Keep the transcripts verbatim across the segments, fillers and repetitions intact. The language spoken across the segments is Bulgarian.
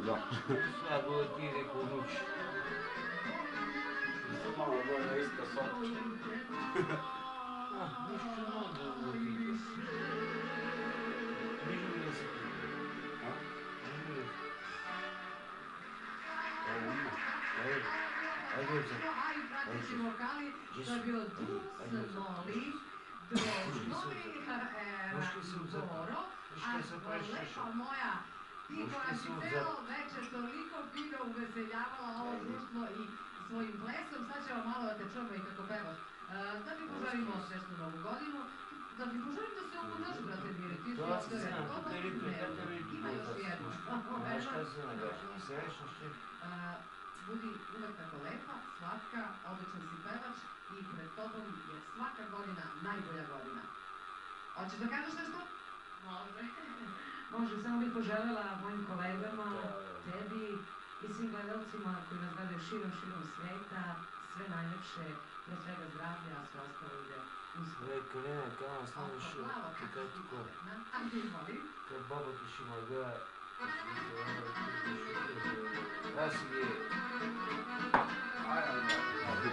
Да. Сега го отиде конуч. Само да бъде иска сотче. А, нищо много да го отиде. Виждам ли се? А? Виждам ли се? Това е умно. Ей, ajde za. A i prateći vokali, to je bio Dus Moli, Drožno i Boro, a lepa moja, ti koja si celo večer toliko fino uveseljavala ovo društvo i svojim plesom, sad ćemo malo da te čujemo i kako pevaš. Da ti poželimo srećnu novu godinu, da ti poželim da se umnoži, brate Miri, ti su ovdje rekao, ima još jedno. Znaš kada se nagaša, na srećno što je? Budi uvek tako lepa, slatka, odličan si pevač i pred tobom je svaka godina najbolja godina. Hoćeš da kažeš nešto? Može. Može, samo bih poželjela mojim kolegama, tebi i svim gledalcima koji nas gledaju širom, širom sveta, sve najlepše, pre svega zdravlja, a sve ostalo ide uz... Бе, Калина, кама, станеш така тук. Как баба ти ще мага. Аз си ги... Айде, да,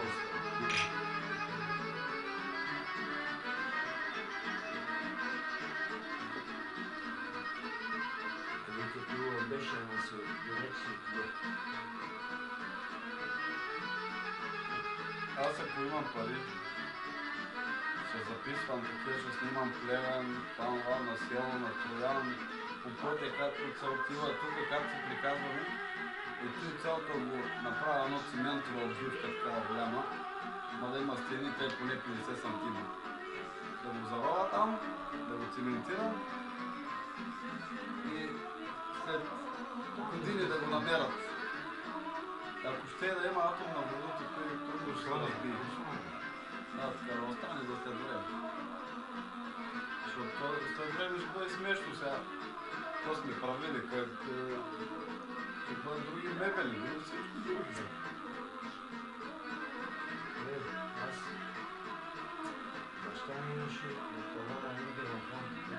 Къде като беше на се дирекцията. Аз ако имам пари, се записвам такива, ще снимам Плевен, там на село, на Троян, по пътя, както се отива тук, както се приказваме. И ти цялото го направя едно циментова обзивка, такава голяма, ма да има стените поне петдесет сантиметра. Да го заваля там, да го циментирам и след години да го намерят. Ако ще да има атомна вода, тук е трудно ще разбиеш. Да, така да остане за след време. Защото след време ще бъде смешно сега. То сме правили, като ще бъдат други мебели, но всичко друго. Аз... Баща ми имаше това да иде в фронтите.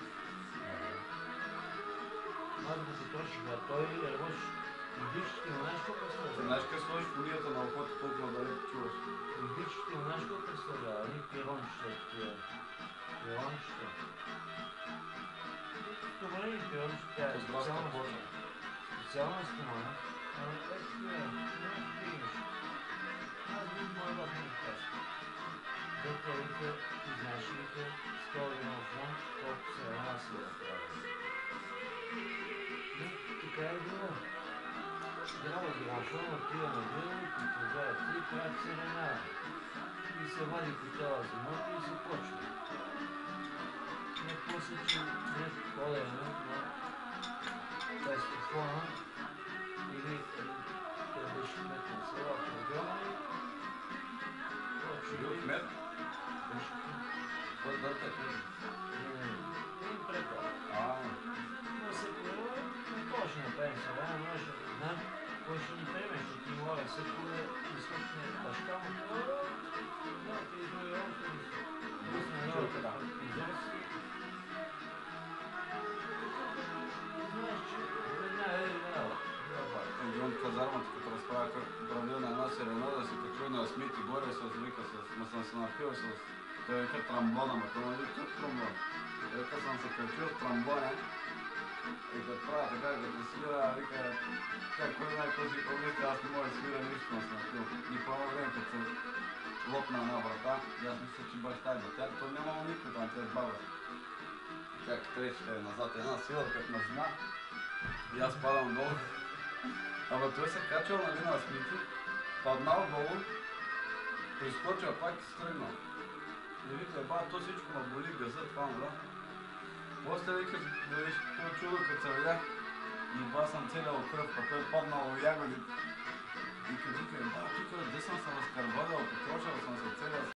Аз го потроших, а той работиш. Виждате, но знаеш какво представлява? Знаеш къде сложиш фонията на ухото, толкова далеко чуваш? Виждате, но знаеш какво представлява? Едни пирончета, такива. Пирончета. Добре, пирончета е специална вода. Специална стомана. Ето такива, няма да имаш. Аз би моя бат не кажа. Доктор вика, ти знаеш вика, сто едно фронт, колко се една си да прави. Така е било. Трябва грамфон, отива на вилни, припозая три, правят серенада. И се вади по цяла зимата и се почва. Не после, че не ходене на тестофона или той беше кмет на села програма и Бил кмет? беше кмет. Кой да така? Не им препал. А, Но се поява, не почне на пенсия, да, може да знам. Кой ще ни приеме, ще ти мора се куде и скъпне баща му, да, ти други още не са. Пусне едно изръси. Знаеш, че една е една. Джон казармата, като разправя как правил на една серенада, се качва на Смити горе с вика, ма съм се напил с... Той вика трамбона, ма той нали тук трамбон. Вика съм се качил с трамбона. И като правя така, като свира, вика, как кой знае кой си помисли, аз не мога да свира нищо на снапил. И по едно време, като се лопна една врата, и аз мисля, че баща е бе. Той нямало никой там, тя баба. Как трече назад една сила, като на зима. И аз падам долу. Ама той се качал нали на Смити, паднал долу, прискочил пак и стръгнал. И вика, ба, то всичко ма боли, газа, това, да. После вика, да виж какво чудо, като се видях, и ба съм целял кръв, па той паднал в ягоди. И като вика, ба, тук де съм се разкървалял, потрошал съм се целял.